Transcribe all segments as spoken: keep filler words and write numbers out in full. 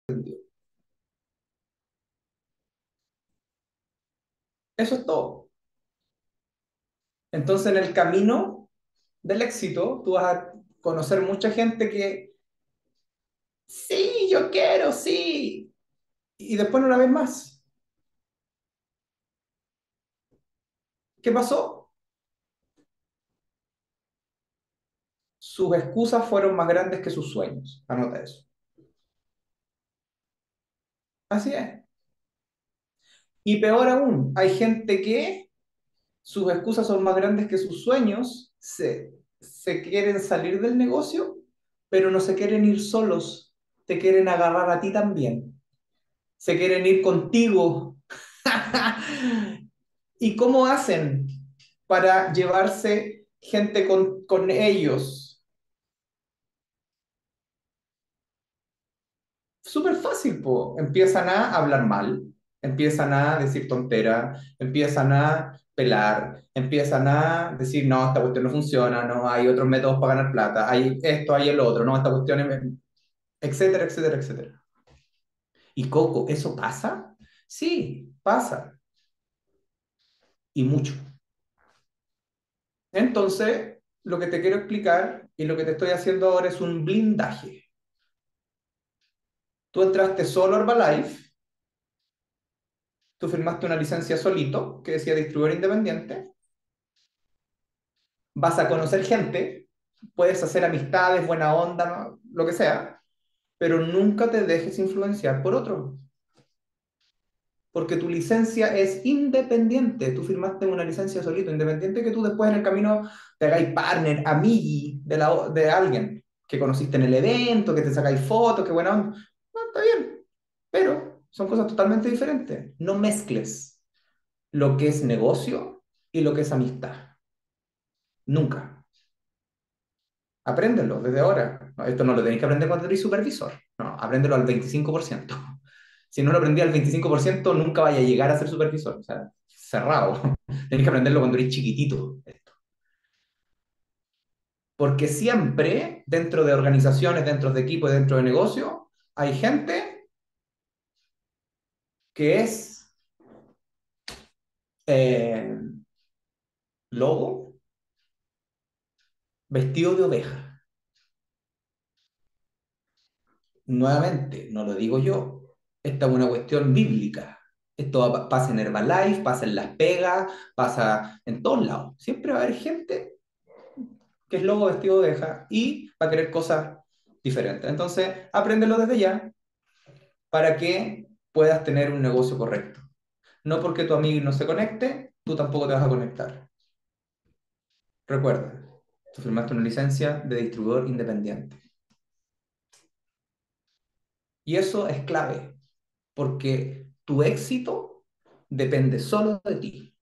Eso es todo. Entonces, en el camino del éxito, tú vas a conocer mucha gente que, sí, yo quiero, sí, y después no la ves más. ¿Qué pasó? Sus excusas fueron más grandes que sus sueños. Anota eso. Así es. Y peor aún, hay gente que sus excusas son más grandes que sus sueños, se, se quieren salir del negocio, pero no se quieren ir solos, te quieren agarrar a ti también, se quieren ir contigo. ¿Y cómo hacen para llevarse gente con, con ellos? Súper fácil, po. Empiezan a hablar mal, empiezan a decir tontera, empiezan a pelar, empiezan a decir, no, esta cuestión no funciona, no, hay otros métodos para ganar plata, hay esto, hay el otro, no, esta cuestión es... etcétera, etcétera, etcétera. ¿Y Coco, eso pasa? Sí, pasa, y mucho. Entonces, lo que te quiero explicar y lo que te estoy haciendo ahora es un blindaje. Tú entraste solo a Herbalife, tú firmaste una licencia solito que decía distribuidor independiente, vas a conocer gente, puedes hacer amistades, buena onda, ¿no? Lo que sea, pero nunca te dejes influenciar por otro, porque tu licencia es independiente, tú firmaste una licencia solito, independiente que tú después en el camino te hagáis partner, amigui de, la, de alguien que conociste en el evento, que te sacáis fotos, que buena onda. No, está bien, pero son cosas totalmente diferentes. No mezcles lo que es negocio y lo que es amistad. Nunca. Apréndelo desde ahora. No, esto no lo tenéis que aprender cuando eres supervisor. No, apréndelo al veinticinco por ciento. Si no lo aprendí al veinticinco por ciento, nunca vaya a llegar a ser supervisor. O sea, cerrado. Tenéis que aprenderlo cuando eres chiquitito. Porque siempre, dentro de organizaciones, dentro de equipos, dentro de negocios, hay gente que es eh, lobo vestido de oveja. Nuevamente, no lo digo yo, esta es una cuestión bíblica. Esto va- pasa en Herbalife, pasa en Las Pegas, pasa en todos lados. Siempre va a haber gente que es lobo vestido de oveja y va a querer cosas diferentes. Entonces, apréndelo desde ya para que puedas tener un negocio correcto. No porque tu amigo no se conecte, tú tampoco te vas a conectar. Recuerda, tú firmaste una licencia de distribuidor independiente. Y eso es clave, porque tu éxito depende solo de ti.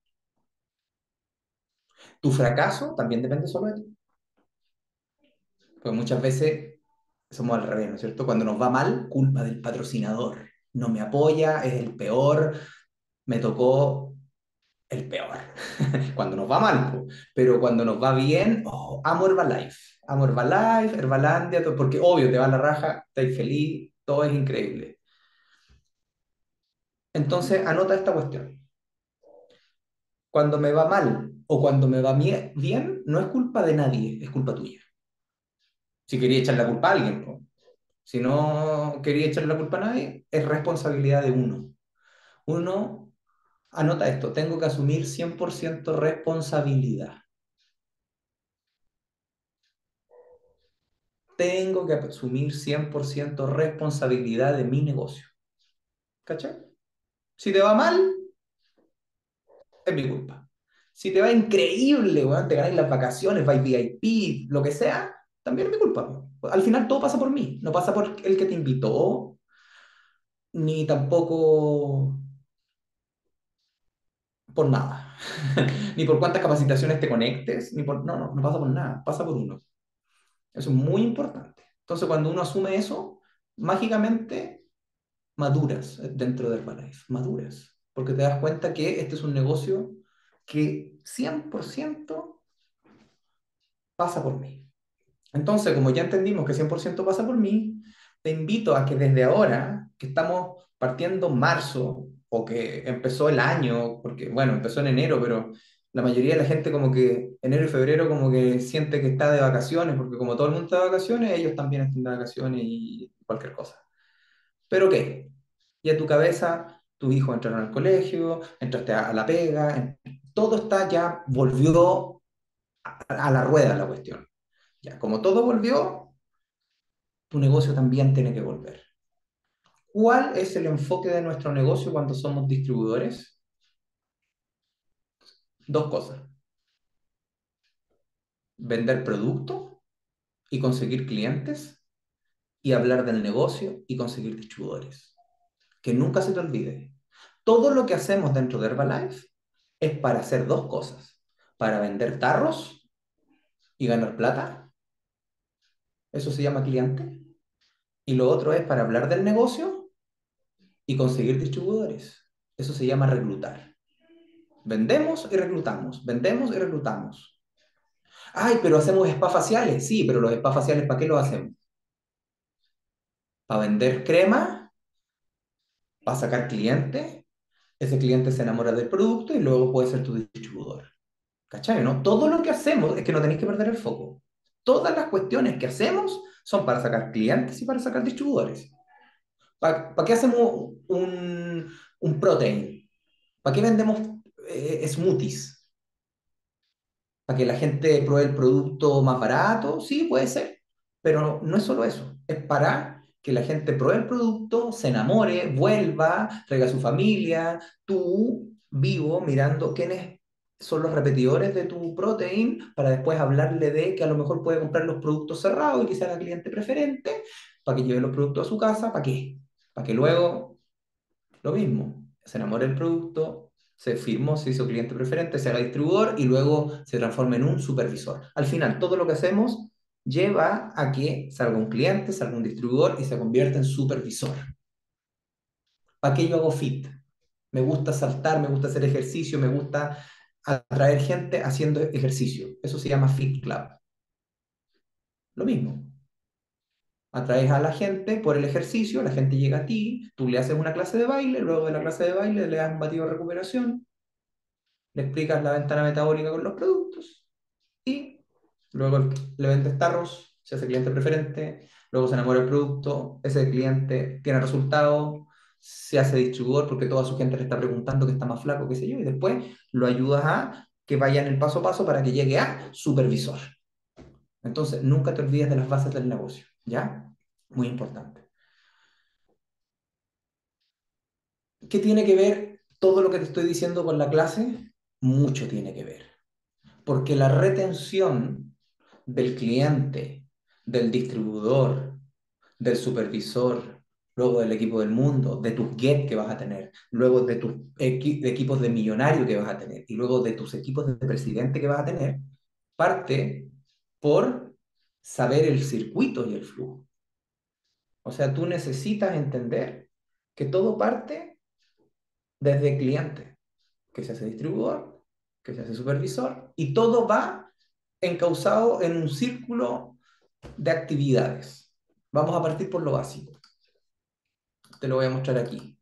Tu fracaso también depende solo de ti. Porque muchas veces somos al revés, ¿no es cierto? Cuando nos va mal, culpa del patrocinador. No me apoya, es el peor, me tocó el peor. Cuando nos va mal, po. Pero cuando nos va bien, oh, amo Herbalife. Amo Herbalife, Herbalandia, todo, porque obvio, te va la raja, estás feliz, todo es increíble. Entonces, anota esta cuestión. Cuando me va mal o cuando me va mie- bien, no es culpa de nadie, es culpa tuya. Si quería echar la culpa a alguien, po. Si no quería echar la culpa a nadie, es responsabilidad de uno. Uno, anota esto, tengo que asumir cien por ciento responsabilidad. Tengo que asumir cien por ciento responsabilidad de mi negocio. ¿Cachai? Si te va mal, es mi culpa. Si te va increíble, weón, te ganas las vacaciones, vais V I P, lo que sea, también es mi culpa. Al final todo pasa por mí, no pasa por el que te invitó, ni tampoco por nada. Ni por cuántas capacitaciones te conectes, ni por... No, no, no pasa por nada, pasa por uno. Eso es muy importante. Entonces, cuando uno asume eso, mágicamente maduras dentro de Herbalife, maduras, porque te das cuenta que este es un negocio que cien por ciento pasa por mí. Entonces, como ya entendimos que cien por ciento pasa por mí, te invito a que desde ahora que estamos partiendo marzo o que empezó el año, porque bueno, empezó en enero, pero la mayoría de la gente como que enero y febrero como que siente que está de vacaciones, porque como todo el mundo está de vacaciones, ellos también están de vacaciones y cualquier cosa. ¿Pero qué? Y a tu cabeza, tus hijos entraron al colegio, entraste a la pega, en- todo está ya, volvió a, a la rueda la cuestión. Ya, como todo volvió, tu negocio también tiene que volver. ¿Cuál es el enfoque de nuestro negocio cuando somos distribuidores? Dos cosas. Vender producto y conseguir clientes y hablar del negocio y conseguir distribuidores. Que nunca se te olvide. Todo lo que hacemos dentro de Herbalife es para hacer dos cosas. Para vender tarros y ganar plata. Eso se llama cliente. Y lo otro es para hablar del negocio y conseguir distribuidores. Eso se llama reclutar. Vendemos y reclutamos. Vendemos y reclutamos. Ay, pero hacemos spa faciales. Sí, pero los spa faciales, ¿para qué los hacemos? Para vender crema, para sacar clientes. Ese cliente se enamora del producto y luego puede ser tu distribuidor. ¿Cachai? ¿No? Todo lo que hacemos es que no tenéis que perder el foco. Todas las cuestiones que hacemos son para sacar clientes y para sacar distribuidores. ¿Para, para qué hacemos un, un protein? ¿Para qué vendemos eh, smoothies? ¿Para que la gente pruebe el producto más barato? Sí, puede ser, pero no es solo eso, es para que la gente pruebe el producto, se enamore, vuelva, traiga a su familia, tú vivo mirando quiénes son los repetidores de tu protein para después hablarle de que a lo mejor puede comprar los productos cerrados y que sea la cliente preferente, para que lleve los productos a su casa, ¿para qué? Para que luego lo mismo, se enamora del producto, se firmó, se hizo cliente preferente, se haga distribuidor y luego se transforma en un supervisor. Al final, todo lo que hacemos lleva a que salga un cliente, salga un distribuidor y se convierta en supervisor. ¿Para qué yo hago fit? Me gusta saltar, me gusta hacer ejercicio, me gusta atraer gente haciendo ejercicio. Eso se llama Fit Club. Lo mismo. Atraes a la gente por el ejercicio, la gente llega a ti, tú le haces una clase de baile, luego de la clase de baile le das un batido de recuperación, le explicas la ventana metabólica con los productos y luego le vendes tarros, se hace cliente preferente, luego se enamora del producto, ese cliente tiene resultados, se hace distribuidor porque toda su gente le está preguntando que está más flaco, qué sé yo, y después lo ayudas a que vaya en el paso a paso para que llegue a supervisor. Entonces, nunca te olvides de las bases del negocio, ¿ya? Muy importante. ¿Qué tiene que ver todo lo que te estoy diciendo con la clase? Mucho tiene que ver. Porque la retención del cliente, del distribuidor, del supervisor, luego del equipo del mundo, de tus get que vas a tener, luego de tus equi de equipos de millonario que vas a tener y luego de tus equipos de presidente que vas a tener, parte por saber el circuito y el flujo. O sea, tú necesitas entender que todo parte desde cliente, que se hace distribuidor, que se hace supervisor, y todo va encauzado en un círculo de actividades. Vamos a partir por lo básico. Te lo voy a mostrar aquí.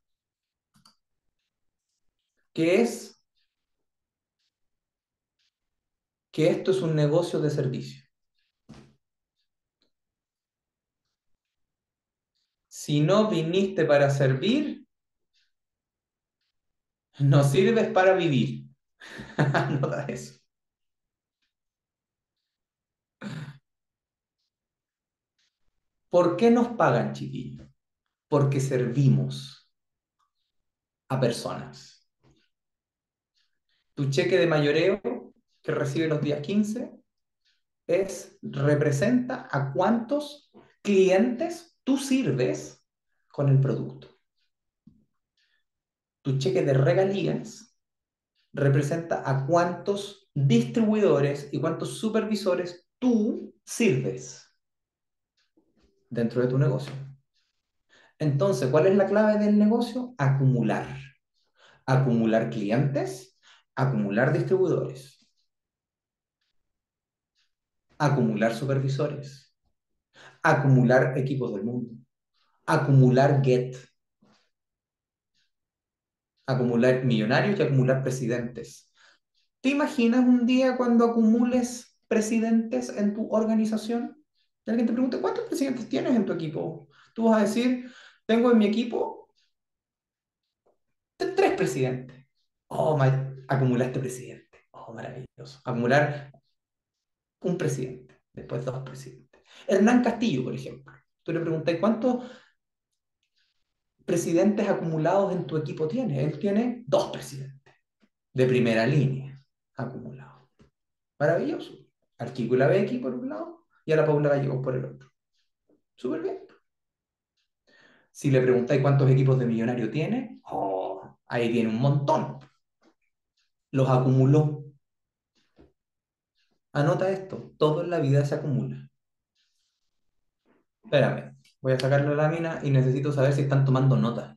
¿Qué es? Que esto es un negocio de servicio. Si no viniste para servir, no sirves para vivir. No da eso. ¿Por qué nos pagan, chiquillos? Porque servimos a personas. Tu cheque de mayoreo que recibe los días quince es, representa a cuántos clientes tú sirves con el producto. Tu cheque de regalías representa a cuántos distribuidores y cuántos supervisores tú sirves dentro de tu negocio. Entonces, ¿cuál es la clave del negocio? Acumular. Acumular clientes, acumular distribuidores, acumular supervisores, acumular equipos del mundo, acumular get, acumular millonarios y acumular presidentes. ¿Te imaginas un día cuando acumules presidentes en tu organización? Y alguien te pregunte, ¿cuántos presidentes tienes en tu equipo? Tú vas a decir, tengo en mi equipo tres presidentes. Oh, acumulaste presidente. Oh, maravilloso. Acumular un presidente, después dos presidentes. Hernán Castillo, por ejemplo. Tú le preguntas, ¿cuántos presidentes acumulados en tu equipo tiene? Él tiene dos presidentes de primera línea acumulados. Maravilloso. Al Kiko y la Becky por un lado y a la Paula Gallegos por el otro. Súper bien. Si le preguntáis cuántos equipos de millonario tiene, oh, ahí tiene un montón. Los acumuló. Anota esto, todo en la vida se acumula. Espérame, voy a sacar la lámina y necesito saber si están tomando nota.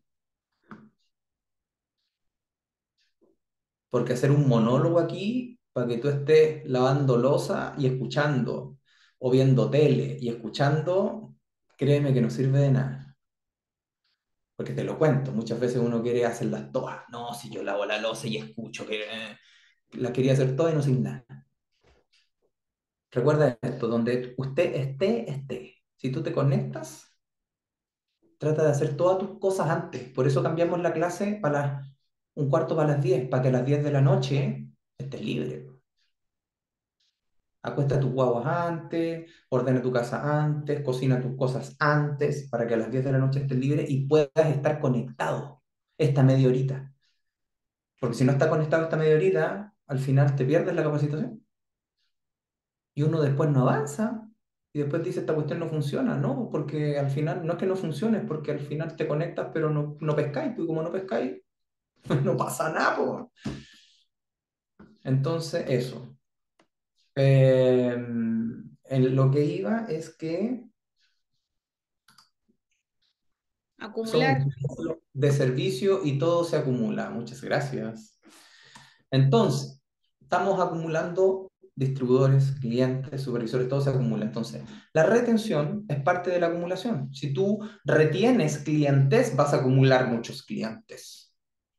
Porque hacer un monólogo aquí para que tú estés lavando loza y escuchando, o viendo tele y escuchando, créeme que no sirve de nada. Porque te lo cuento, muchas veces uno quiere hacerlas todas. No, si yo lavo la loza y escucho, que eh, las quería hacer todas y no sin nada. Recuerda esto, donde usted esté, esté. Si tú te conectas, trata de hacer todas tus cosas antes. Por eso cambiamos la clase para las- un cuarto para las diez, para que a las diez de la noche estés libre. Acuesta tus guaguas antes, ordena tu casa antes, cocina tus cosas antes, para que a las diez de la noche estés libre y puedas estar conectado esta media horita. Porque si no estás conectado esta media horita, al final te pierdes la capacitación. Y uno después no avanza. Y después dice, esta cuestión no funciona, ¿no? Porque al final, no es que no funcione, es porque al final te conectas, pero no, no pescáis. Pues como no pescáis, no pasa nada, po. Entonces, eso. Eh, en lo que iba es que somos Acumular. un círculo de servicio y todo se acumula. Muchas gracias. Entonces, estamos acumulando distribuidores, clientes, supervisores, todo se acumula. Entonces, la retención es parte de la acumulación. Si tú retienes clientes, vas a acumular muchos clientes.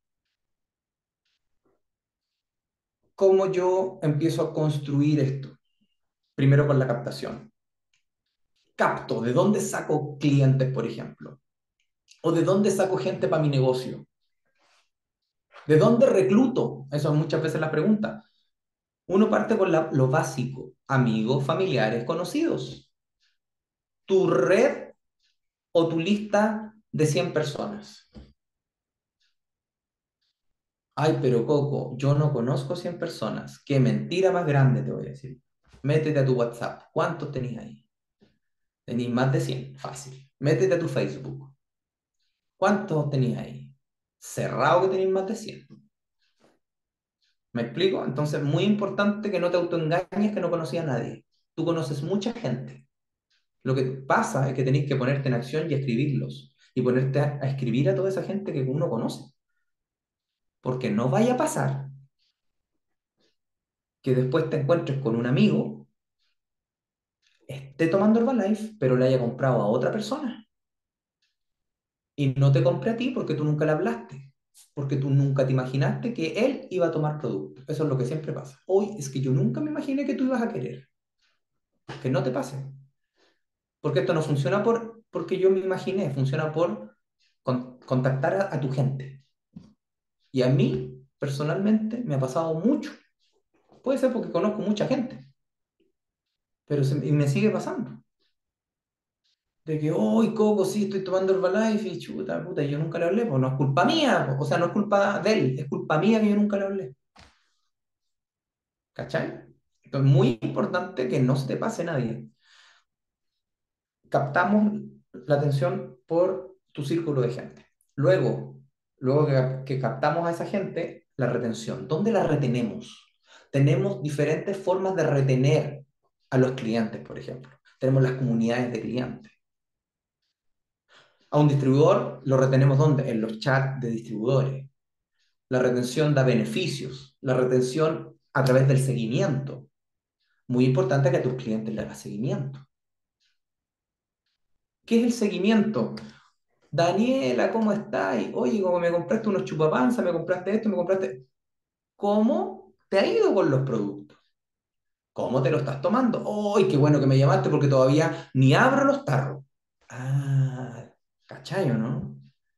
¿Cómo yo empiezo a construir esto? Primero con la captación. Capto, ¿de dónde saco clientes, por ejemplo? ¿O de dónde saco gente para mi negocio? ¿De dónde recluto? Eso es muchas veces la pregunta. Uno parte con la- lo básico, amigos, familiares, conocidos. Tu red o tu lista de cien personas. Ay, pero Coco, yo no conozco cien personas. Qué mentira más grande te voy a decir. Métete a tu WhatsApp. ¿Cuántos tenéis ahí? Tenéis más de cien, fácil. Métete a tu Facebook. ¿Cuántos tenéis ahí? Cerrado que tenéis más de cien. ¿Me explico? Entonces, muy importante que no te autoengañes que no conocías a nadie. Tú conoces mucha gente. Lo que pasa es que tenéis que ponerte en acción y escribirlos. Y ponerte a, a escribir a toda esa gente que uno conoce. Porque no vaya a pasar que después te encuentres con un amigo, esté tomando Herbalife, pero le haya comprado a otra persona. Y no te compre a ti porque tú nunca le hablaste. Porque tú nunca te imaginaste que él iba a tomar producto. Eso es lo que siempre pasa. Hoy es que yo nunca me imaginé que tú ibas a querer. Que no te pase. Porque esto no funciona por, porque yo me imaginé, funciona por con, contactar a, a tu gente. Y a mí, personalmente, me ha pasado mucho. Puede ser porque conozco mucha gente, pero se, y me sigue pasando. De que, hoy Coco, sí, estoy tomando Herbalife y chuta, puta, yo nunca le hablé, pues no es culpa mía, po. O sea, no es culpa de él, es culpa mía que yo nunca le hablé. ¿Cachai? Entonces, muy importante que no se te pase nadie. Captamos la atención por tu círculo de gente. Luego, luego que, que captamos a esa gente, la retención. ¿Dónde la retenemos? Tenemos diferentes formas de retener a los clientes, por ejemplo. Tenemos las comunidades de clientes. A un distribuidor lo retenemos ¿dónde? En los chats de distribuidores. La retención da beneficios. La retención a través del seguimiento. Muy importante que a tus clientes le hagas seguimiento. ¿Qué es el seguimiento? Daniela, ¿cómo estás? Oye, como me compraste unos chupapanzas, me compraste esto, me compraste... ¿Cómo te ha ido con los productos? ¿Cómo te lo estás tomando? ¡Ay, qué bueno que me llamaste porque todavía ni abro los tarros! Ah, ¿cachayo, no?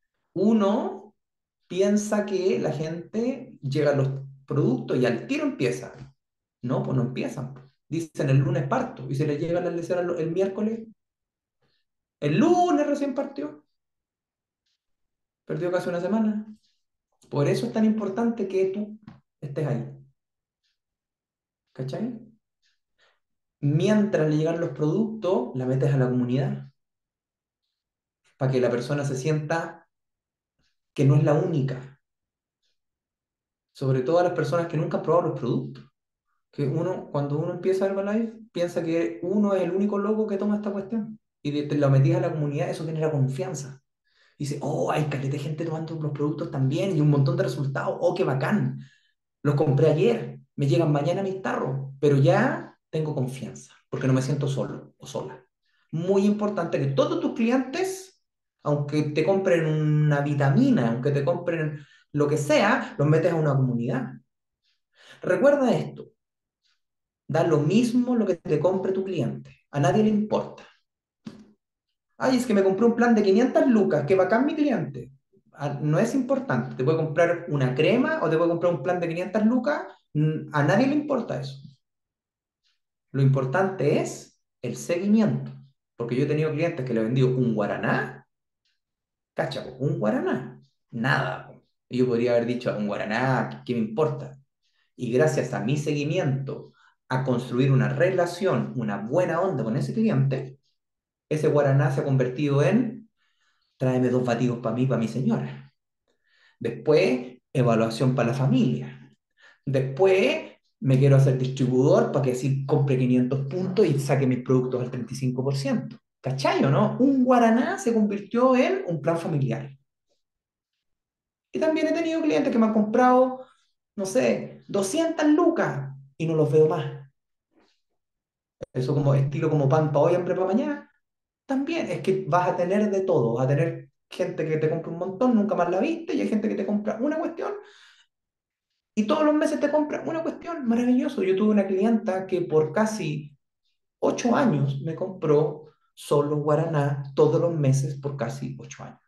Uno piensa que la gente llega a los productos y al tiro empieza. No, pues no empiezan. Dicen el lunes parto y se les llega la lesión el el miércoles. El lunes recién partió. Perdió casi una semana. Por eso es tan importante que tú estés ahí. ¿Cachai? Mientras le llegan los productos, la metes a la comunidad para que la persona se sienta que no es la única. Sobre todo a las personas que nunca han probado los productos. Que uno, cuando uno empieza Herbalife, piensa que uno es el único loco que toma esta cuestión. Y de- te lo metís a la comunidad, eso genera confianza. Y dice, oh, hay caleta de gente tomando los productos también y un montón de resultados. Oh, qué bacán. Los compré ayer, me llegan mañana a mis tarros, pero ya tengo confianza, porque no me siento solo o sola. Muy importante que todos tus clientes, aunque te compren una vitamina, aunque te compren lo que sea, los metes a una comunidad. Recuerda esto, da lo mismo lo que te compre tu cliente, a nadie le importa. Ay, es que me compré un plan de quinientas lucas, que bacán mi cliente. Ah, no es importante, te puede comprar una crema o te puede comprar un plan de quinientas lucas, mm, a nadie le importa eso. Lo importante es el seguimiento. Porque yo he tenido clientes que le he vendido un guaraná, cacha, po, un guaraná, nada. Po. Y yo podría haber dicho, un guaraná, ¿qué, qué me importa? Y gracias a mi seguimiento, a construir una relación, una buena onda con ese cliente, ese guaraná se ha convertido en, tráeme dos batidos para mí, para mi señora. Después, evaluación para la familia. Después me quiero hacer distribuidor para que así compre quinientos puntos y saque mis productos al treinta y cinco por ciento. ¿Cachai o no? Un guaraná se convirtió en un plan familiar. Y también he tenido clientes que me han comprado, no sé, doscientas lucas y no los veo más. Eso como estilo como pan para hoy, hambre para mañana. También es que vas a tener de todo. Vas a tener gente que te compra un montón, nunca más la viste, y hay gente que te compra una cuestión y todos los meses te compra una cuestión. Maravilloso. Yo tuve una clienta que por casi ocho años me compró solo guaraná todos los meses por casi ocho años.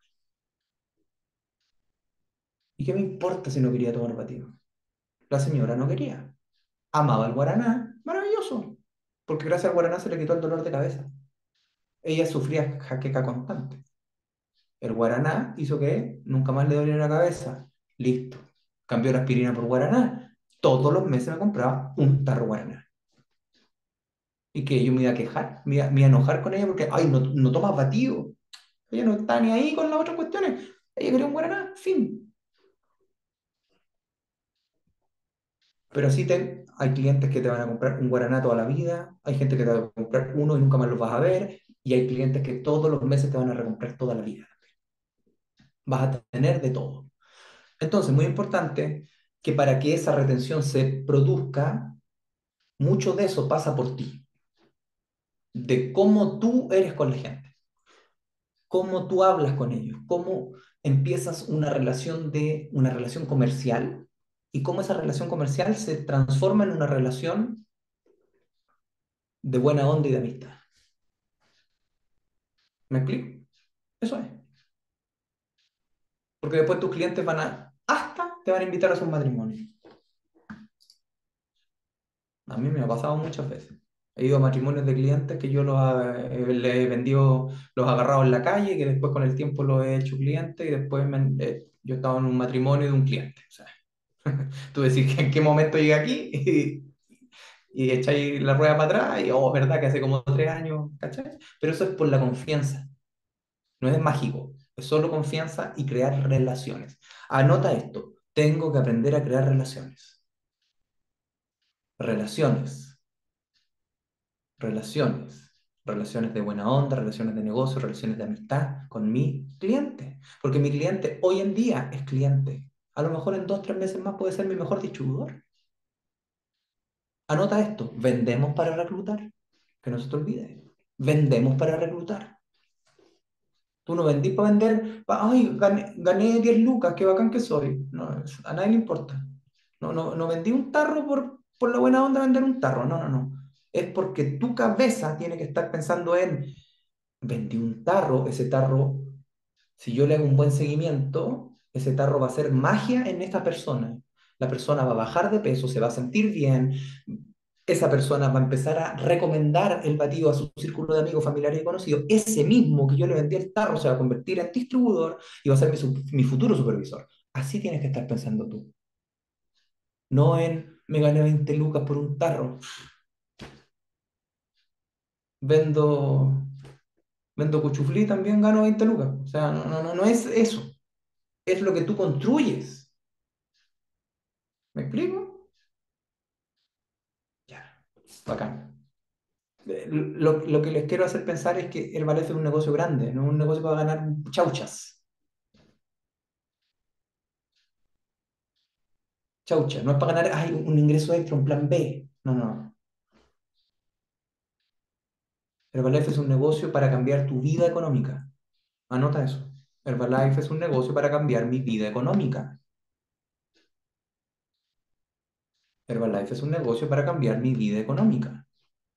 ¿Y qué me importa si no quería tomar batido? La señora no quería. Amaba el guaraná, maravilloso, porque gracias al guaraná se le quitó el dolor de cabeza. Ella sufría jaqueca constante. El guaraná hizo que nunca más le doliera la cabeza. Listo. Cambió la aspirina por guaraná. Todos los meses me compraba un tarro guaraná. Y que yo me iba a quejar, me iba, me iba a enojar con ella porque, ay, no, no tomas batido. Ella no está ni ahí con las otras cuestiones. Ella quería un guaraná, fin. Pero sí te, hay clientes que te van a comprar un guaraná toda la vida, hay gente que te va a comprar uno y nunca más los vas a ver, y hay clientes que todos los meses te van a recomprar toda la vida. Vas a tener de todo. Entonces, muy importante que para que esa retención se produzca, mucho de eso pasa por ti, de cómo tú eres con la gente, cómo tú hablas con ellos, cómo empiezas una relación de una relación comercial y cómo esa relación comercial se transforma en una relación de buena onda y de amistad. ¿Me explico? Eso es. Porque después tus clientes van a, hasta te van a invitar a sus matrimonios. A mí me ha pasado muchas veces. He ido a matrimonios de clientes que yo los eh, les he vendido, los he agarrado en la calle, que después con el tiempo los he hecho clientes y después me- eh, yo estaba en un matrimonio de un cliente. O sea, tú decís que en qué momento llegué aquí y, y echáis la rueda para atrás y, oh, verdad que hace como tres años, ¿cachai? Pero eso es por la confianza. No es mágico, es solo confianza y crear relaciones. Anota esto, tengo que aprender a crear relaciones. Relaciones, relaciones. Relaciones de buena onda, relaciones de negocio, relaciones de amistad con mi cliente. Porque mi cliente hoy en día es cliente. A lo mejor en dos, tres meses más puede ser mi mejor distribuidor. Anota esto, vendemos para reclutar. Que no se te olvide. Vendemos para reclutar. Tú no vendís para vender, pa- ay, gané, gané diez lucas, qué bacán que soy. No, es- a nadie le importa. No, no, no vendí un tarro por, por la buena onda de vender un tarro. No, no, no. Es porque tu cabeza tiene que estar pensando en, vendí un tarro, ese tarro, si yo le hago un buen seguimiento, ese tarro va a hacer magia en esta persona. La persona va a bajar de peso, se va a sentir bien, esa persona va a empezar a recomendar el batido a su círculo de amigos, familiares y conocidos. Ese mismo que yo le vendí el tarro se va a convertir en distribuidor y va a ser mi, su- mi futuro supervisor. Así tienes que estar pensando tú. No en me gané veinte lucas por un tarro. Vendo, vendo cuchuflí, también gano veinte lucas. O sea, no, no, no, no es eso. Es lo que tú construyes. ¿Me explico? Ya, bacán. Eh, Lo, lo que les quiero hacer pensar es que Herbalife es un negocio grande, no es un negocio para ganar chauchas. Chaucha, no es para ganar ay, un ingreso extra, un plan B. No, no, no. Herbalife es un negocio para cambiar tu vida económica. Anota eso. Herbalife es un negocio para cambiar mi vida económica. Herbalife es un negocio para cambiar mi vida económica.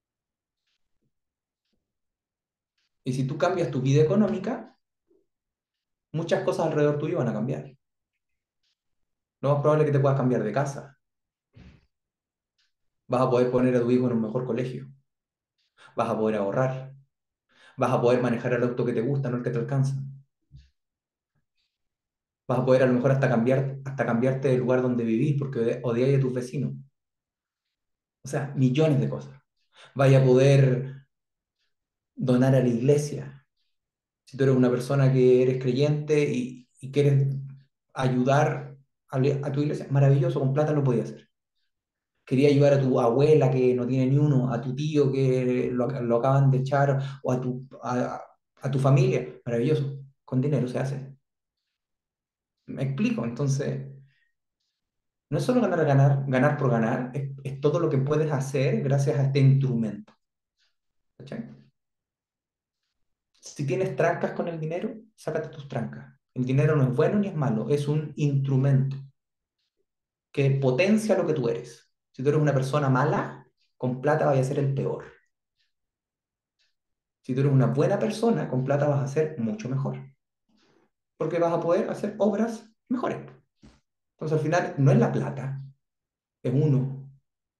Y si tú cambias tu vida económica, muchas cosas alrededor tuyo van a cambiar. Lo más probable es que te puedas cambiar de casa. Vas a poder poner a tu hijo en un mejor colegio. Vas a poder ahorrar. Vas a poder manejar el auto que te gusta, no el que te alcanza. Vas a poder a lo mejor hasta cambiar, hasta cambiarte del lugar donde vivís porque odiáis a tus vecinos. O sea, millones de cosas. Vaya a poder donar a la iglesia. Si tú eres una persona que eres creyente y, y quieres ayudar a, a tu iglesia, maravilloso, con plata lo podías hacer. Quería ayudar a tu abuela que no tiene ni uno, a tu tío que lo, lo acaban de echar, o a tu, a, a tu familia, maravilloso, con dinero se hace. Me explico, entonces, no es solo ganar, ganar, ganar por ganar, es, es todo lo que puedes hacer gracias a este instrumento. ¿Cachai? Si tienes trancas con el dinero, sácate tus trancas. El dinero no es bueno ni es malo, es un instrumento que potencia lo que tú eres. Si tú eres una persona mala, con plata vas a ser el peor. Si tú eres una buena persona, con plata vas a ser mucho mejor. Porque vas a poder hacer obras mejores. Entonces al final no es la plata, es uno.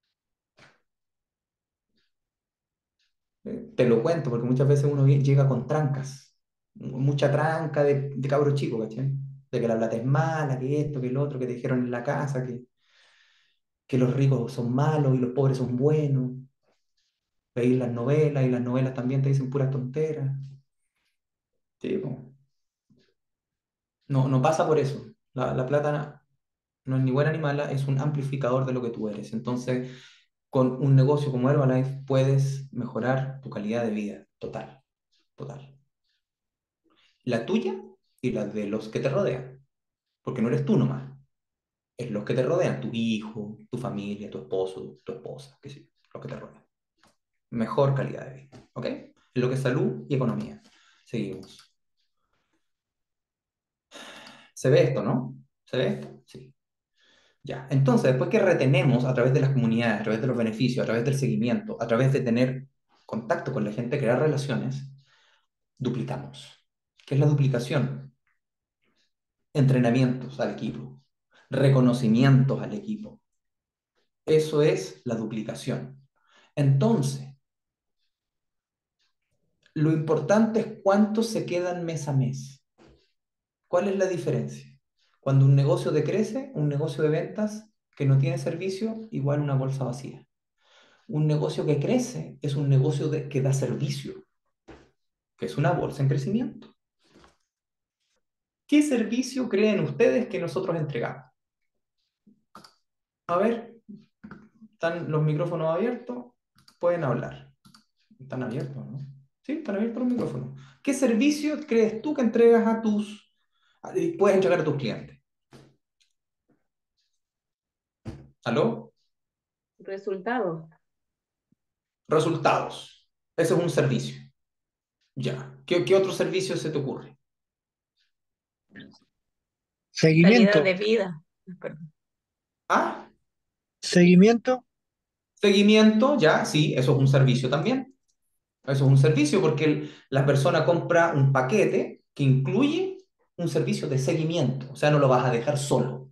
Eh, Te lo cuento porque muchas veces uno vie- llega con trancas. Mucha tranca de, de cabro chico, ¿cachai? De que la plata es mala, que esto, que el otro, que te dijeron en la casa, que, que los ricos son malos y los pobres son buenos. Veis las novelas y las novelas también te dicen puras tonteras. Sí, po. No, no pasa por eso. La, la plata no es ni buena ni mala, es un amplificador de lo que tú eres. Entonces, con un negocio como Herbalife puedes mejorar tu calidad de vida. Total, total. La tuya y la de los que te rodean. Porque no eres tú nomás. Es los que te rodean, tu hijo, tu familia, tu esposo, tu esposa, que sí, los que te rodean. Mejor calidad de vida. ¿Ok? En lo que es salud y economía. Seguimos. ¿Se ve esto, no? ¿Se ve esto? Sí. Ya. Entonces, después que retenemos a través de las comunidades, a través de los beneficios, a través del seguimiento, a través de tener contacto con la gente, crear relaciones, duplicamos. ¿Qué es la duplicación? Entrenamientos al equipo, reconocimientos al equipo. Eso es la duplicación. Entonces, lo importante es cuánto se quedan mes a mes. ¿Cuál es la diferencia? Cuando un negocio decrece, un negocio de ventas que no tiene servicio, igual una bolsa vacía. Un negocio que crece es un negocio de, que da servicio, que es una bolsa en crecimiento. ¿Qué servicio creen ustedes que nosotros entregamos? A ver, están los micrófonos abiertos, pueden hablar. ¿Están abiertos, no? Sí, están abiertos los micrófonos. ¿Qué servicio crees tú que entregas a tus, a- y puedes entregar a tus clientes? ¿Aló? Resultado. Resultados. Ese es un servicio. Ya. ¿Qué, qué otro servicio se te ocurre? Calidad Seguimiento. de vida. Perdón. Ah, Seguimiento. seguimiento, ya, sí, eso es un servicio también. Eso es un servicio porque el- la persona compra un paquete que incluye un servicio de seguimiento. O sea, no lo vas a dejar solo.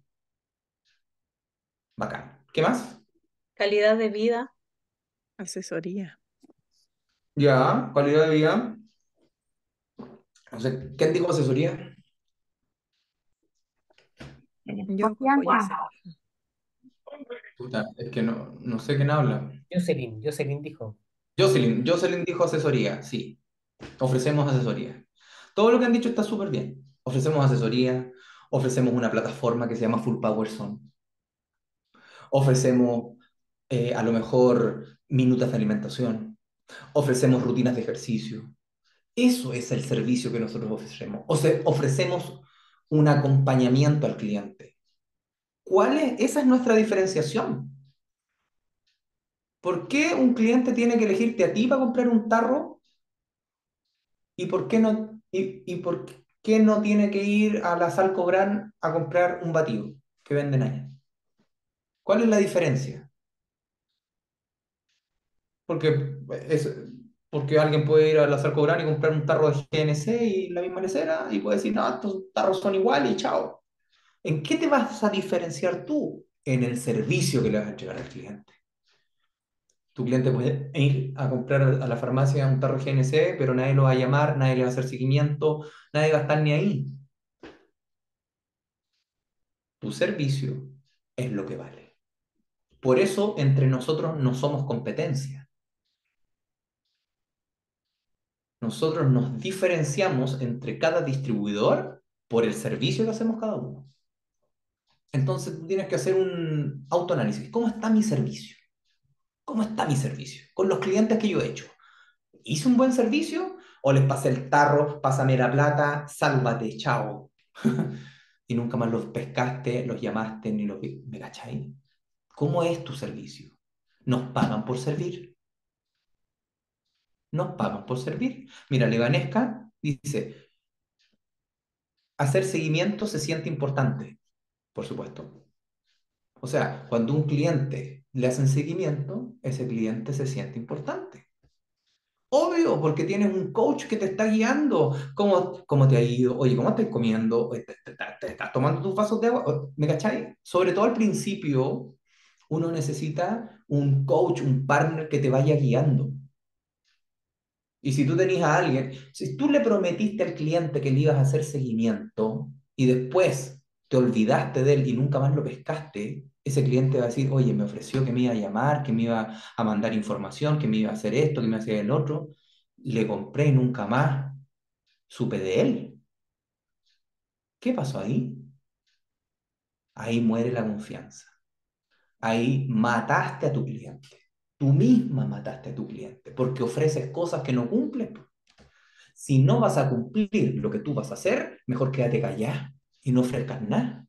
Bacán. ¿Qué más? Calidad de vida. Asesoría. Ya, calidad de vida. No sé, ¿quién dijo asesoría? Yo ocupo Jocelyn. Puta, es que no, no sé quién habla. Jocelyn, Jocelyn dijo. Jocelyn, Jocelyn dijo asesoría, sí. Ofrecemos asesoría. Todo lo que han dicho está súper bien. Ofrecemos asesoría, ofrecemos una plataforma que se llama Full Power Zone. Ofrecemos eh, a lo mejor minutas de alimentación. Ofrecemos rutinas de ejercicio. Eso es el servicio que nosotros ofrecemos. O sea, ofrecemos un acompañamiento al cliente. ¿Cuál es? Esa es nuestra diferenciación. ¿Por qué un cliente tiene que elegirte a ti para comprar un tarro y por qué no, y, y por qué no tiene que ir a la Salcobran a comprar un batido que venden ahí? ¿Cuál es la diferencia? Porque, es, porque alguien puede ir a la Salcobran y comprar un tarro de G N C y la misma lecera y puede decir, no, estos tarros son iguales y chao. ¿En qué te vas a diferenciar tú? En el servicio que le vas a entregar al cliente. Tu cliente puede ir a comprar a la farmacia un tarro G N C, pero nadie lo va a llamar, nadie le va a hacer seguimiento, nadie va a estar ni ahí. Tu servicio es lo que vale. Por eso entre nosotros no somos competencia. Nosotros nos diferenciamos entre cada distribuidor por el servicio que hacemos cada uno. Entonces tú tienes que hacer un autoanálisis. ¿Cómo está mi servicio? ¿Cómo está mi servicio? Con los clientes que yo he hecho. ¿Hice un buen servicio? ¿O les pasé el tarro, pásame la plata, sálvate, chao? Y nunca más los pescaste, los llamaste, ni los vi. ¿Me cachai? ¿Cómo es tu servicio? ¿Nos pagan por servir? ¿Nos pagan por servir? Mira, Levanesca dice, hacer seguimiento se siente importante, por supuesto. O sea, cuando un cliente le hacen seguimiento, ese cliente se siente importante. Obvio, porque tienes un coach que te está guiando. ¿Cómo, cómo te ha ido? Oye, ¿cómo estás comiendo? ¿Te, te- te- te estás tomando tus vasos de agua? ¿Me cachai? Sobre todo al principio, uno necesita un coach, un partner que te vaya guiando. Y si tú tenías a alguien, si tú le prometiste al cliente que le ibas a hacer seguimiento y después te olvidaste de él y nunca más lo pescaste, ese cliente va a decir, oye, me ofreció que me iba a llamar, que me iba a mandar información, que me iba a hacer esto, que me iba a hacer el otro. Le compré y nunca más supe de él. ¿Qué pasó ahí? Ahí muere la confianza. Ahí mataste a tu cliente. Tú misma mataste a tu cliente porque ofreces cosas que no cumples. Si no vas a cumplir lo que tú vas a hacer, mejor quédate callado y no ofrezcas nada.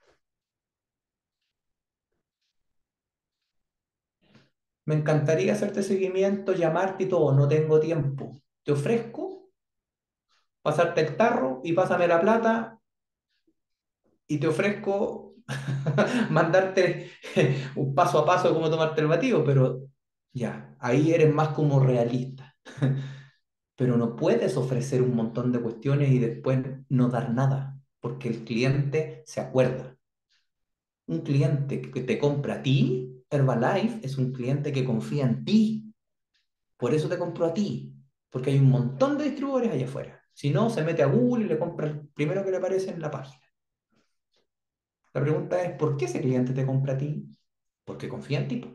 Me encantaría hacerte seguimiento, llamarte y todo, no tengo tiempo. Te ofrezco pasarte el tarro y pásame la plata y te ofrezco mandarte un paso a paso de cómo tomarte el batido, pero ya, ahí eres más como realista. Pero no puedes ofrecer un montón de cuestiones y después no dar nada, porque el cliente se acuerda. Un cliente que te compra a ti, Herbalife, es un cliente que confía en ti. Por eso te compró a ti, porque hay un montón de distribuidores allá afuera. Si no, se mete a Google y le compra el primero que le aparece en la página. La pregunta es, ¿por qué ese cliente te compra a ti? Porque confía en ti.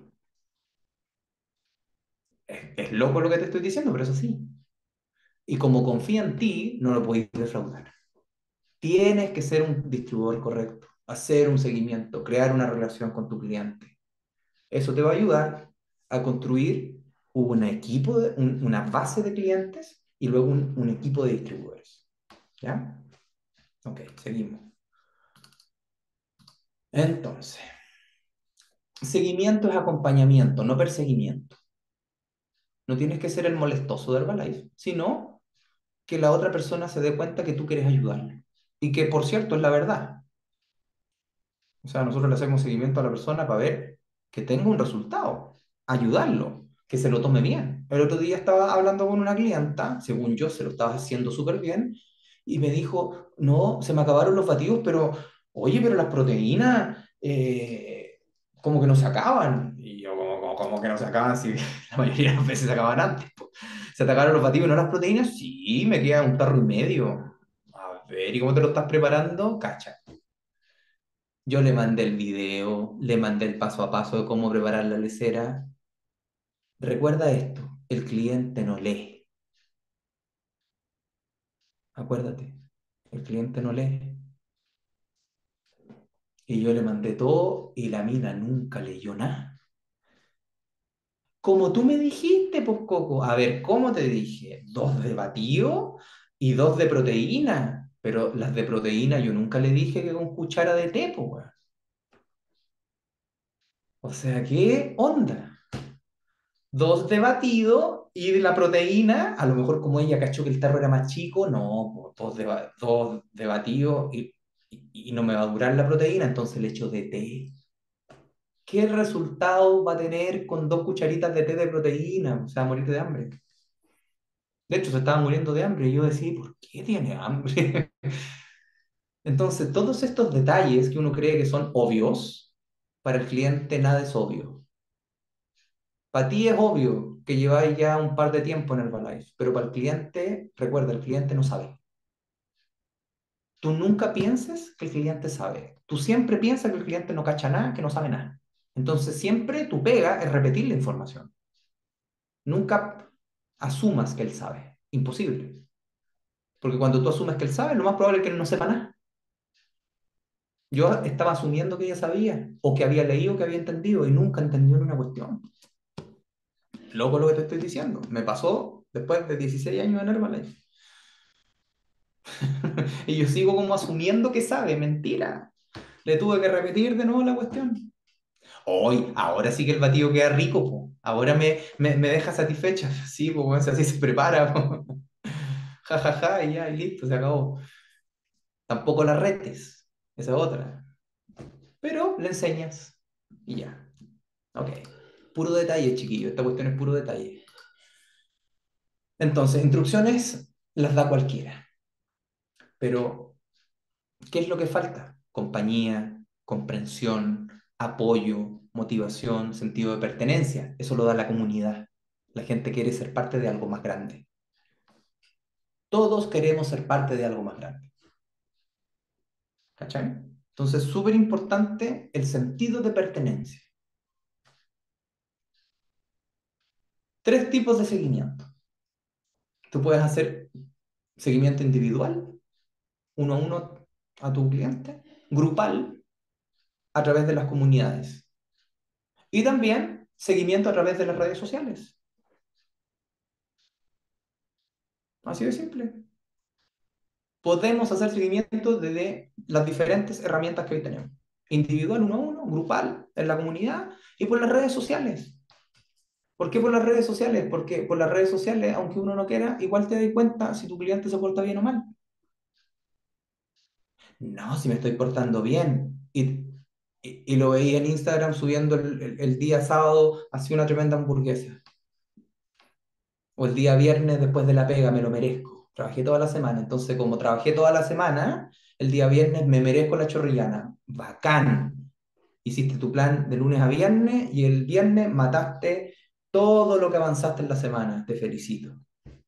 Es, es loco lo que te estoy diciendo, pero es así. Y como confía en ti, no lo podéis defraudar. Tienes que ser un distribuidor correcto, hacer un seguimiento, crear una relación con tu cliente. Eso te va a ayudar a construir un equipo, de, un, una base de clientes y luego un, un equipo de distribuidores. ¿Ya? Ok, seguimos. Entonces, seguimiento es acompañamiento, no perseguimiento. No tienes que ser el molestoso de Herbalife, sino que la otra persona se dé cuenta que tú quieres ayudarle. y que por cierto es la verdad. O sea, nosotros le hacemos seguimiento a la persona para ver que tenga un resultado, ayudarlo, que se lo tome bien. El otro día estaba hablando con una clienta, según yo se lo estaba haciendo súper bien, y me dijo, no, se me acabaron los batidos, pero, oye, pero las proteínas, eh, como que no se acaban. Y yo, como, como, como que no se acaban, si la mayoría de las veces se acaban antes, po. ¿Se te acabaron los batidos y no las proteínas? Sí, me queda un tarro y medio. A ver, ¿y cómo te lo estás preparando? Cacha. Yo le mandé el video, le mandé el paso a paso de cómo preparar la lesera. Recuerda esto, el cliente no lee. Acuérdate, el cliente no lee. Y yo le mandé todo y la mina nunca leyó nada. Como tú me dijiste, pues Coco. A ver, ¿cómo te dije? Dos de batido y dos de proteína. Pero las de proteína yo nunca le dije que con cuchara de té, pues, weón. O sea, ¿qué onda? Dos de batido y de la proteína, a lo mejor como ella cachó que el tarro era más chico, no, po, dos de, ba- dos de batido y, y- y no me va a durar la proteína, entonces le echo de té. ¿Qué resultado va a tener con dos cucharitas de té de proteína? O sea, morir de hambre. De hecho, se estaba muriendo de hambre y yo decía, ¿por qué tiene hambre? Entonces, todos estos detalles que uno cree que son obvios, para el cliente nada es obvio. Para ti es obvio que lleváis ya un par de tiempo en Herbalife, pero para el cliente, recuerda, el cliente no sabe. Tú nunca pienses que el cliente sabe. Tú siempre piensas que el cliente no cacha nada, que no sabe nada. Entonces siempre tu pega es repetir la información. Nunca asumas que él sabe. Imposible. Porque cuando tú asumes que él sabe, lo más probable es que él no sepa nada. Yo estaba asumiendo que ella sabía, o que había leído, que había entendido, y nunca entendió ni una cuestión. Loco lo que te estoy diciendo. Me pasó después de dieciséis años en Herbalife. Y yo sigo como asumiendo que sabe, mentira. Le tuve que repetir de nuevo la cuestión. Hoy, ahora sí que el batido queda rico, po. Ahora me, me, me deja satisfecha. Sí, pues así se prepara, po. Ja, ja, ja, y ya, y listo, se acabó. Tampoco la retes, esa es otra. Pero le enseñas y ya. Ok. Puro detalle, chiquillo. Esta cuestión es puro detalle. Entonces, instrucciones las da cualquiera. Pero ¿qué es lo que falta? Compañía, comprensión, apoyo, motivación, sentido de pertenencia. Eso lo da la comunidad. La gente quiere ser parte de algo más grande. Todos queremos ser parte de algo más grande. ¿Cachai? Entonces, súper importante el sentido de pertenencia. Tres tipos de seguimiento. Tú puedes hacer seguimiento individual, uno a uno a tu cliente, grupal, a través de las comunidades. Y también seguimiento a través de las redes sociales. Así de simple. Podemos hacer seguimiento desde las diferentes herramientas que hoy tenemos. Individual, uno a uno, grupal, en la comunidad y por las redes sociales. ¿Por qué por las redes sociales? Porque por las redes sociales, aunque uno no quiera, igual te das cuenta si tu cliente se porta bien o mal. No, si me estoy portando bien. Y, y, y lo veía en Instagram subiendo el, el, el día sábado, hacía una tremenda hamburguesa. O el día viernes después de la pega, me lo merezco. Trabajé toda la semana, entonces como trabajé toda la semana, el día viernes me merezco la chorrillana. Bacán. Hiciste tu plan de lunes a viernes y el viernes mataste todo lo que avanzaste en la semana. Te felicito.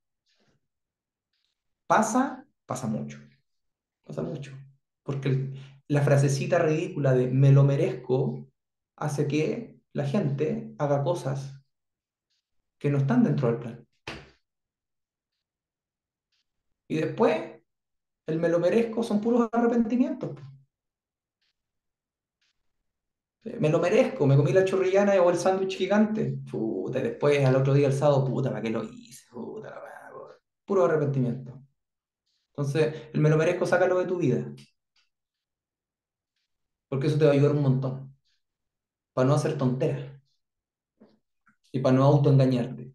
Pasa, pasa mucho. Pasa mucho. Porque el- la frasecita ridícula de me lo merezco hace que la gente haga cosas que no están dentro del plan. Y después, el me lo merezco son puros arrepentimientos. Me lo merezco, me comí la chorrillana o el sándwich gigante. Puta, y después al otro día el sábado, puta, ¿para qué lo hice? Puta, la weá, po. Puro arrepentimiento. Entonces, el me lo merezco, sácalo de tu vida, porque eso te va a ayudar un montón, para no hacer tonteras y para no autoengañarte.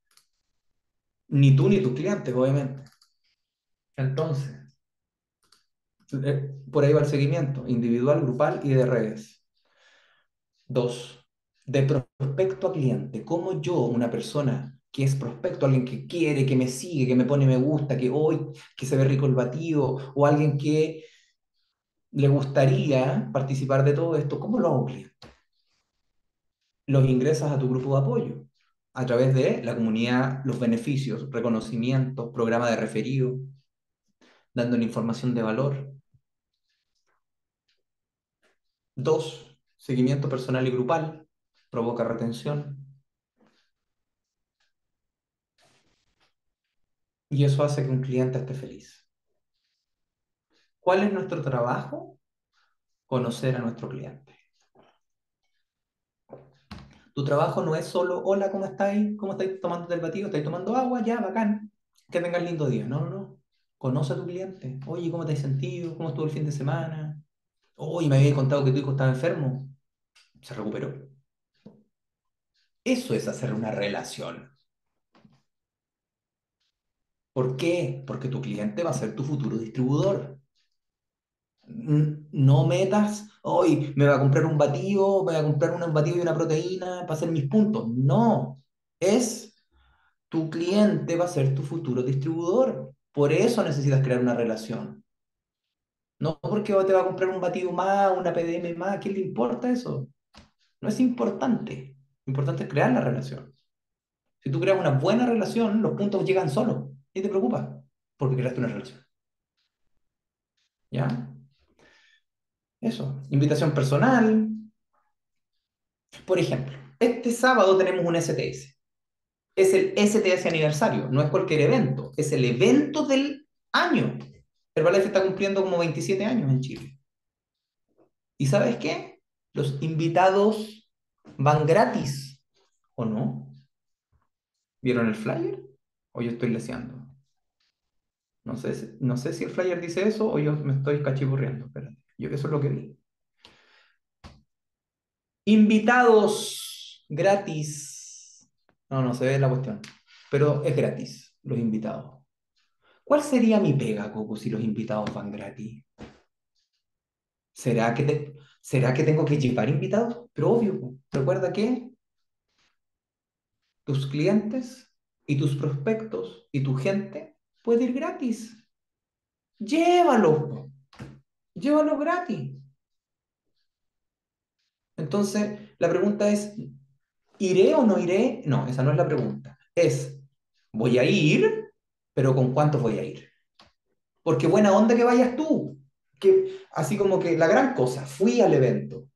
Ni tú ni tus clientes, obviamente. Entonces, Eh, Por ahí va el seguimiento, individual, grupal y de redes. Dos, de prospecto a cliente. ¿Cómo yo, una persona que es prospecto, alguien que quiere, que me sigue, que me pone me gusta, que hoy, que se ve rico el batido, o alguien que le gustaría participar de todo esto, ¿cómo lo hago cliente? Los ingresas a tu grupo de apoyo a través de la comunidad, los beneficios, reconocimientos, programa de referido, dándole información de valor. Dos, seguimiento personal y grupal, provoca retención. Y eso hace que un cliente esté feliz. ¿Cuál es nuestro trabajo? Conocer a nuestro cliente. Tu trabajo no es solo, hola, ¿cómo estáis? ¿Cómo estáis tomando el batido? ¿Estáis tomando agua? Ya, bacán. Que tengas lindo día. No, no, no. Conoce a tu cliente. Oye, ¿cómo te has sentido? ¿Cómo estuvo el fin de semana? Oye, me habías contado que tu hijo estaba enfermo. Se recuperó. Eso es hacer una relación. ¿Por qué? Porque tu cliente va a ser tu futuro distribuidor. No metas, hoy me va a comprar un batido, voy a comprar un batido y una proteína para hacer mis puntos. No, es tu cliente va a ser tu futuro distribuidor. Por eso necesitas crear una relación. No porque te va a comprar un batido más, una P D M más, ¿a quién le importa eso? No es importante. Lo importante es crear la relación. Si tú creas una buena relación, los puntos llegan solos. Y te preocupas, porque creaste una relación. ¿Ya? Eso. Invitación personal. Por ejemplo, este sábado tenemos un S T S. Es el S T S aniversario, no es cualquier evento, es el evento del año. Herbalife está cumpliendo como veintisiete años en Chile. ¿Y sabes qué? Los invitados van gratis, ¿o no? ¿Vieron el flyer? ¿O yo estoy leseando? No sé, si- no sé si el flyer dice eso o yo me estoy cachiburriendo. Espérate. Yo, eso es lo que vi. Invitados gratis. No, no se ve la cuestión. Pero es gratis, los invitados. ¿Cuál sería mi pega, Coco, si los invitados van gratis? ¿Será que, te- ¿será que tengo que llevar invitados? Pero obvio, po. Recuerda que tus clientes y tus prospectos y tu gente puede ir gratis. Llévalos, po. Llévalos gratis. Entonces, la pregunta es, ¿iré o no iré? No, esa no es la pregunta. Es, voy a ir, pero ¿con cuántos voy a ir? Porque buena onda que vayas tú. Que, así como que la gran cosa, fui al evento.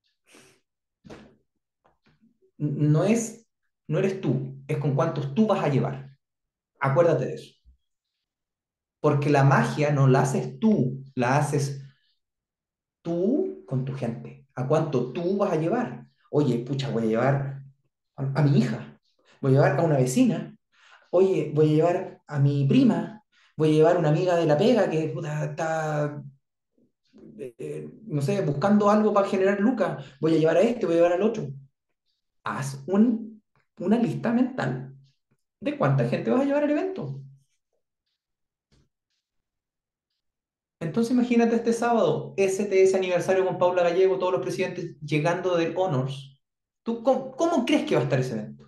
No es, no eres tú, es con cuántos tú vas a llevar. Acuérdate de eso. Porque la magia no la haces tú, la haces tú con tu gente. ¿A cuánto tú vas a llevar? Oye, pucha, voy a llevar a, a mi hija, voy a llevar a una vecina, oye, voy a llevar a mi prima, voy a llevar a una amiga de la pega que puta, está, eh, eh, no sé, buscando algo para generar lucas, voy a llevar a este, voy a llevar al otro. Haz un, una lista mental de cuánta gente vas a llevar al evento. Entonces imagínate este sábado, S T S aniversario con Paula Gallego, todos los presidentes llegando del Honors. ¿Tú cómo, cómo crees que va a estar ese evento?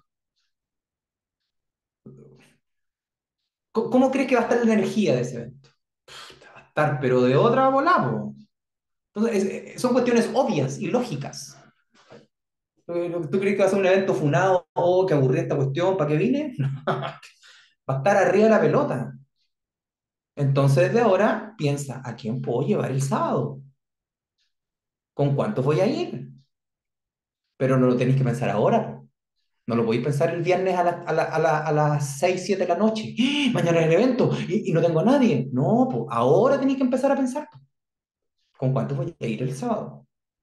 ¿Cómo, cómo crees que va a estar la energía de ese evento? Va a estar, pero de otra bola, po. Entonces, es- es- son cuestiones obvias y lógicas. ¿Tú, tú crees que va a ser un evento funado? Oh, qué aburrida esta cuestión, ¿para qué vine? Va a estar arriba de la pelota. Entonces, de ahora, piensa, ¿a quién puedo llevar el sábado? ¿Con cuántos voy a ir? Pero no lo tenéis que pensar ahora, po. No lo podéis pensar el viernes a, la- a, la- a la- a las seis siete de la noche. ¡Ah! Mañana es el evento y, y no tengo a nadie. No, pues ahora tenéis que empezar a pensar. ¿Con cuántos voy a ir el sábado?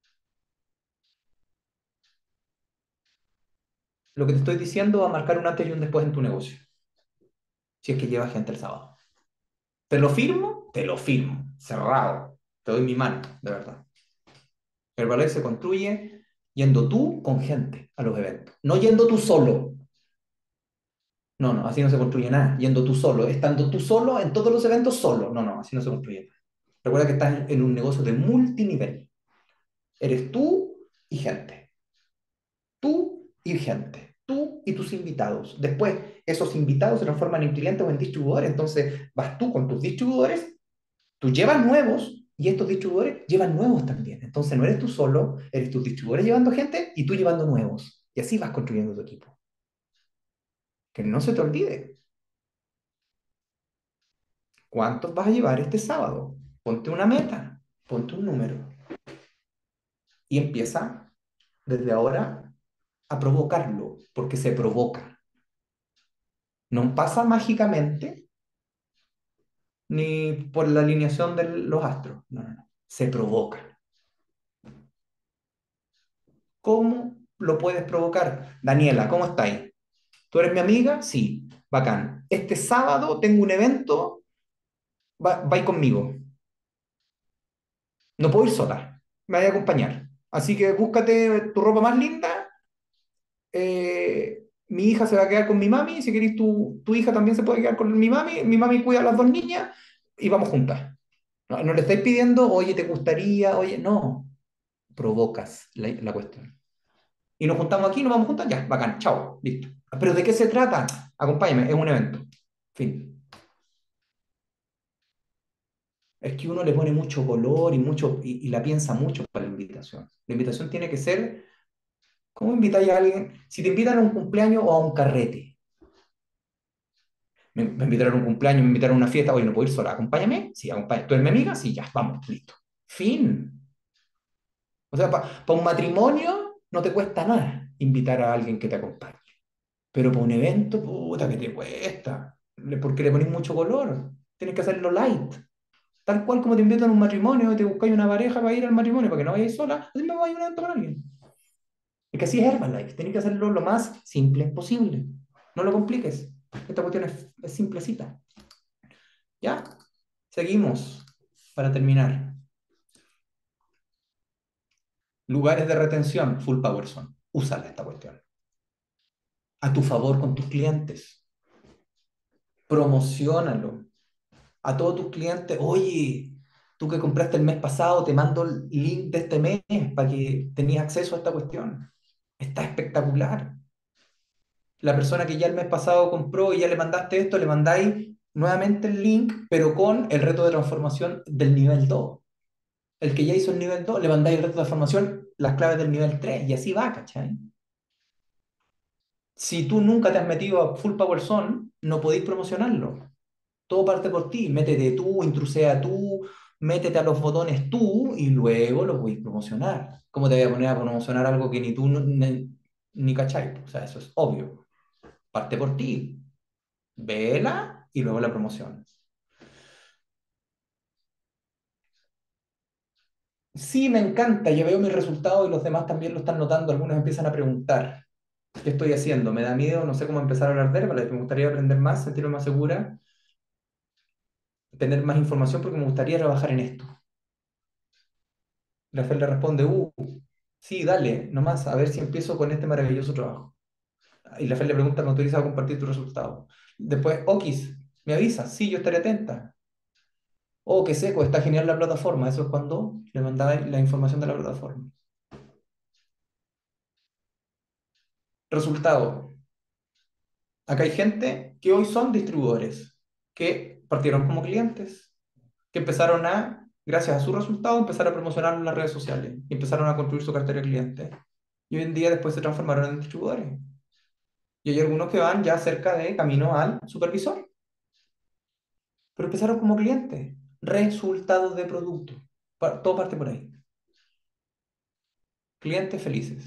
Lo que te estoy diciendo va a marcar un antes y un después en tu negocio. Si es que llevas gente el sábado. ¿Te lo firmo? Te lo firmo. Cerrado. Te doy mi mano, de verdad. El valor se construye yendo tú con gente a los eventos. No yendo tú solo. No, no, así no se construye nada. Yendo tú solo. Estando tú solo en todos los eventos solo. No, no, así no se construye nada. Recuerda que estás en un negocio de multinivel. Eres tú y gente. Tú y gente. Tú y tus invitados. Después, esos invitados se transforman en clientes o en distribuidores. Entonces, vas tú con tus distribuidores, tú llevas nuevos y estos distribuidores llevan nuevos también. Entonces, no eres tú solo, eres tus distribuidores llevando gente y tú llevando nuevos. Y así vas construyendo tu equipo. Que no se te olvide. ¿Cuántos vas a llevar este sábado? Ponte una meta, ponte un número y empieza desde ahora a provocarlo, porque se provoca. No pasa mágicamente ni por la alineación de los astros. No, no, no. Se provoca. ¿Cómo lo puedes provocar? Daniela, ¿cómo estáis? ¿Tú eres mi amiga? Sí, bacán. Este sábado tengo un evento, va, va conmigo. No puedo ir sola, me voy a acompañar. Así que búscate tu ropa más linda. eh, mi hija se va a quedar con mi mami. Si querés, tu, tu hija también se puede quedar con mi mami. Mi mami cuida a las dos niñas y vamos juntas. No, no le estáis pidiendo, oye, ¿te gustaría? Oye, no. Provocas la, la cuestión. Y nos juntamos aquí, nos vamos juntas, ya, bacán, chao, listo. ¿Pero de qué se trata? Acompáñame, es un evento. Fin. Es que uno le pone mucho color y, mucho, y, y la piensa mucho para la invitación. La invitación tiene que ser, ¿cómo invitáis a alguien? Si te invitan a un cumpleaños o a un carrete. Me, me invitaron a un cumpleaños, me invitaron a una fiesta, oye, no puedo ir sola, acompáñame. Sí, acompáñame. ¿Tú eres mi amiga? Sí, ya, vamos, listo. Fin. O sea, para pa un matrimonio no te cuesta nada invitar a alguien que te acompañe. Pero para un evento, puta, que te cuesta. Le- Porque le pones mucho color. Tienes que hacerlo light. Tal cual como te invitan a un matrimonio y te buscáis una pareja para ir al matrimonio, para que no vayáis sola, así me voy a un evento con alguien. Es que así es Herbalife. Tienes que hacerlo lo más simple posible. No lo compliques. Esta cuestión es, es simplecita. ¿Ya? Seguimos para terminar. Lugares de retención, full power zone. Úsala esta cuestión. A tu favor con tus clientes. Promociónalo. A todos tus clientes, oye, tú que compraste el mes pasado, te mando el link de este mes para que tenías acceso a esta cuestión. Está espectacular. La persona que ya el mes pasado compró y ya le mandaste esto, le mandáis nuevamente el link, pero con el reto de transformación del nivel dos. El que ya hizo el nivel dos, le mandáis el reto de transformación, las claves del nivel tres, y así va, ¿cachai? Si tú nunca te has metido a Full Power Zone, no podéis promocionarlo. Todo parte por ti. Métete tú, intrusea tú, métete a los botones tú y luego los voy a promocionar. ¿Cómo te voy a poner a promocionar algo que ni tú ni, ni cachai? O sea, eso es obvio. Parte por ti. Vela y luego la promoción. Sí, me encanta. Yo veo mis resultados y los demás también lo están notando. Algunos empiezan a preguntar qué estoy haciendo. Me da miedo, no sé cómo empezar a hablar de Herbalife. Me gustaría aprender más, sentirme más segura, tener más información porque me gustaría trabajar en esto. La Fel le responde, uh, sí, dale, nomás, a ver si empiezo con este maravilloso trabajo. Y la Fel le pregunta, ¿me autoriza a compartir tus resultados? Después, Okis, ¿me avisa? Sí, yo estaré atenta. Oh, qué seco, está genial la plataforma. Eso es cuando le mandaba la información de la plataforma. Resultado. Acá hay gente que hoy son distribuidores, que partieron como clientes, que empezaron a, gracias a su resultado, empezar a promocionar en las redes sociales y empezaron a construir su cartera de clientes. Y hoy en día después se transformaron en distribuidores. Y hay algunos que van ya cerca de camino al supervisor. Pero empezaron como clientes. Resultados de producto. Pa- Todo parte por ahí. Clientes felices.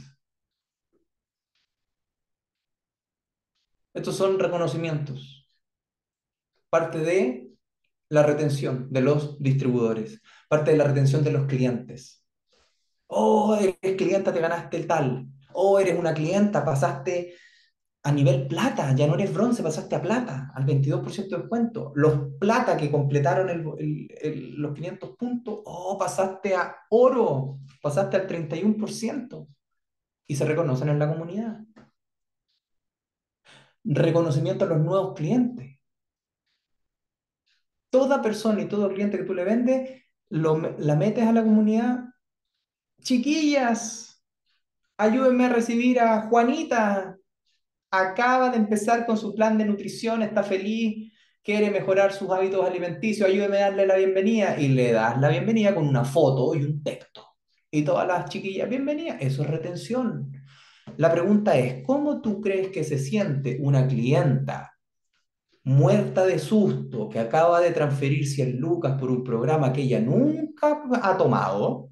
Estos son reconocimientos. Parte de la retención de los distribuidores. Parte de la retención de los clientes. Oh, eres clienta, te ganaste el tal. Oh, eres una clienta, pasaste a nivel plata, ya no eres bronce, pasaste a plata, al veintidós por ciento de descuento. Los plata que completaron el- el- el- los quinientos puntos, oh, pasaste a oro, pasaste al treinta y uno por ciento. Y se reconocen en la comunidad. Reconocimiento a los nuevos clientes. Toda persona y todo cliente que tú le vendes lo, la metes a la comunidad, chiquillas, ayúdenme a recibir a Juanita, acaba de empezar con su plan de nutrición, está feliz, quiere mejorar sus hábitos alimenticios, ayúdeme a darle la bienvenida. Y le das la bienvenida con una foto y un texto. Y todas las chiquillas, bienvenida, eso es retención. La pregunta es, ¿cómo tú crees que se siente una clienta muerta de susto que acaba de transferir cien lucas por un programa que ella nunca ha tomado?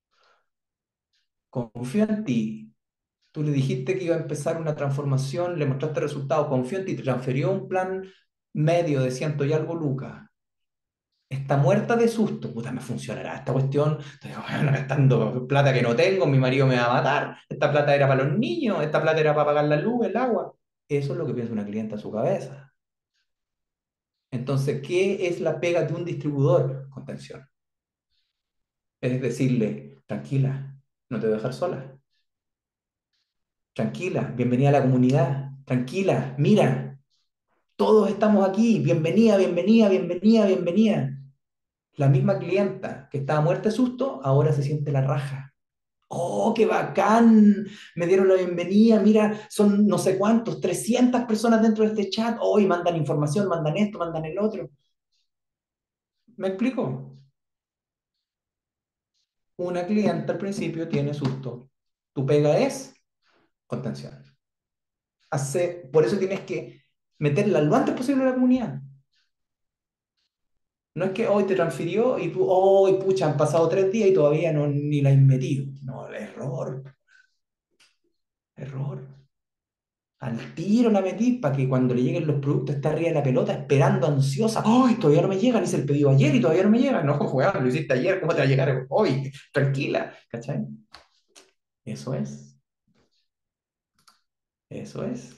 Confío en ti. Tú le dijiste que iba a empezar una transformación, le mostraste resultados, confió en ti, te transfirió un plan medio de ciento y algo lucas. Está muerta de susto. Puta, me funcionará esta cuestión. Estoy bueno, gastando plata que no tengo, mi marido me va a matar. Esta plata era para los niños, esta plata era para pagar la luz, el agua. Eso es lo que piensa una clienta en su cabeza. Entonces, ¿qué es la pega de un distribuidor? Contención. Es decirle, tranquila, no te voy a dejar sola. Tranquila, bienvenida a la comunidad. Tranquila, mira, todos estamos aquí. Bienvenida, bienvenida, bienvenida, bienvenida. La misma clienta que estaba muerta de susto, ahora se siente la raja. ¡Oh, qué bacán! Me dieron la bienvenida. Mira, son no sé cuántos, trescientas personas dentro de este chat. Hoy mandan información, mandan esto, mandan el otro. ¿Me explico? Una clienta al principio tiene susto. Tu pega es contención. Hace, por eso tienes que meterla lo antes posible en la comunidad. No es que hoy te transfirió y tú, hoy, pucha, han pasado tres días y todavía no, ni la has metido. No, error, error. Al tiro la metí para que cuando le lleguen los productos esté arriba de la pelota esperando ansiosa. ¡Ay, todavía no me llegan! Hice el pedido ayer y todavía no me llega. No, weón, lo hiciste ayer, ¿cómo te va a llegar hoy? Tranquila, ¿cachai? Eso es. Eso es.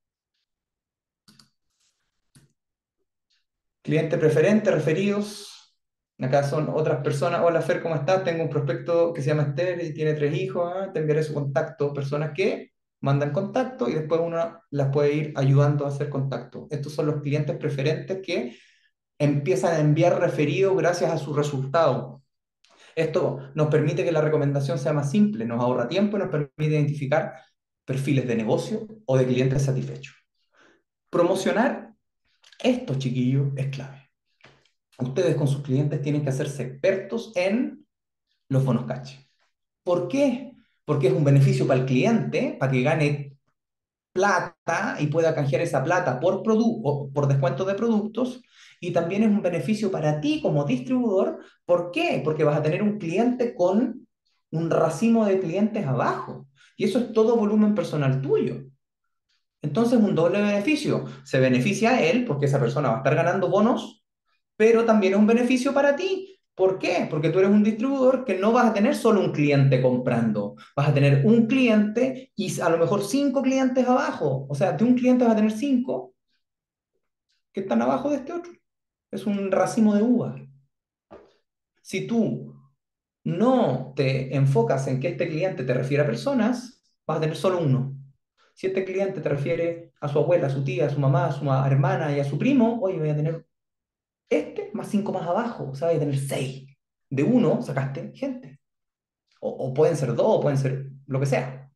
Cliente preferente, referidos. Acá son otras personas. Hola Fer, ¿cómo estás? Tengo un prospecto que se llama Esther y tiene tres hijos. ¿Ah? Te enviaré su contacto. Personas que mandan contacto y después uno las puede ir ayudando a hacer contacto. Estos son los clientes preferentes que empiezan a enviar referidos gracias a su resultado. Esto nos permite que la recomendación sea más simple, nos ahorra tiempo y nos permite identificar perfiles de negocio o de clientes satisfechos. Promocionar esto, chiquillos, es clave. Ustedes con sus clientes tienen que hacerse expertos en los bonos cash. ¿Por qué? Porque es un beneficio para el cliente, para que gane plata y pueda canjear esa plata por, produ por descuento de productos, y también es un beneficio para ti como distribuidor. ¿Por qué? Porque vas a tener un cliente con un racimo de clientes abajo, y eso es todo volumen personal tuyo. Entonces, un doble beneficio. Se beneficia a él porque esa persona va a estar ganando bonos, pero también es un beneficio para ti. ¿Por qué? Porque tú eres un distribuidor que no vas a tener solo un cliente comprando, vas a tener un cliente y a lo mejor cinco clientes abajo. O sea, de un cliente vas a tener cinco que están abajo de este otro. Es un racimo de uvas. Si tú no te enfocas en que este cliente te refiere a personas, vas a tener solo uno. Si este cliente te refiere a su abuela, a su tía, a su mamá, a su hermana y a su primo, oye, voy a tener este más cinco más abajo, o sea, voy a tener seis. De uno sacaste gente. O, o pueden ser dos, o pueden ser lo que sea.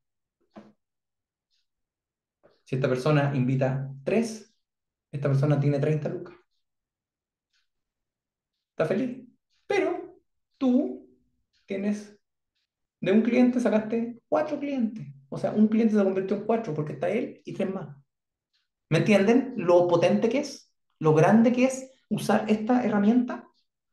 Si esta persona invita tres, esta persona tiene treinta lucas. Está feliz. Pero tú tienes, de un cliente sacaste cuatro clientes. O sea, un cliente se convirtió en cuatro porque está él y tres más. ¿Me entienden lo potente que es? ¿Lo grande que es usar esta herramienta?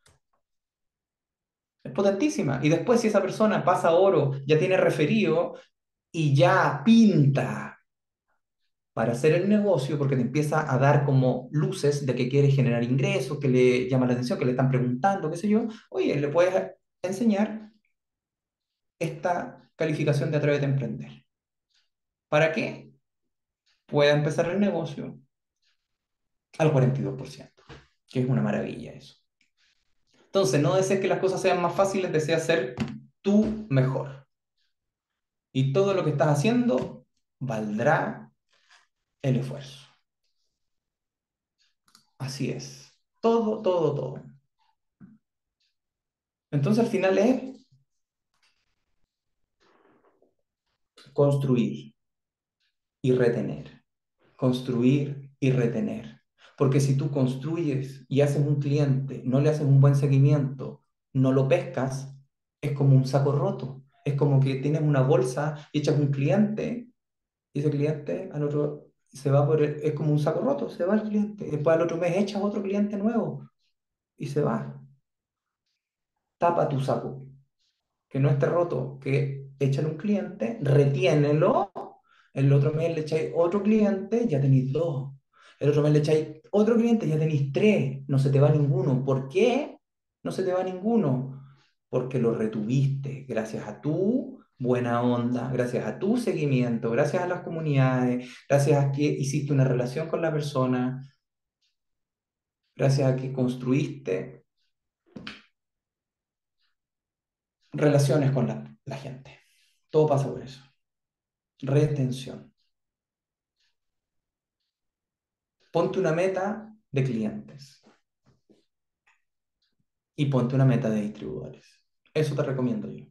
Es potentísima. Y después, si esa persona pasa oro, ya tiene referido y ya pinta para hacer el negocio, porque te empieza a dar como luces de que quiere generar ingresos, que le llama la atención, que le están preguntando, qué sé yo, oye, le puedes enseñar esta calificación de Atrévete a Emprender. ¿Para qué? Pueda empezar el negocio al cuarenta y dos por ciento, que es una maravilla eso. Entonces, no desees que las cosas sean más fáciles, desea ser tú mejor. Y todo lo que estás haciendo valdrá el esfuerzo. Así es. Todo, todo, todo. Entonces al final es construir y retener, construir y retener. Porque si tú construyes y haces un cliente, no le haces un buen seguimiento, no lo pescas, es como un saco roto. Es como que tienes una bolsa y echas un cliente y ese cliente al otro se va por el- es como un saco roto, se va el cliente. Después al otro mes echas otro cliente nuevo y se va. Tapa tu saco, que no esté roto, que échale un cliente, retiénelo, el otro mes le echáis otro cliente, ya tenéis dos. El otro mes le echáis otro cliente, ya tenéis tres. No se te va ninguno. ¿Por qué no se te va ninguno? Porque lo retuviste gracias a tu buena onda, gracias a tu seguimiento, gracias a las comunidades, gracias a que hiciste una relación con la persona, gracias a que construiste relaciones con la, la gente. Todo pasa por eso. Retención. Ponte una meta de clientes y ponte una meta de distribuidores. Eso te recomiendo yo.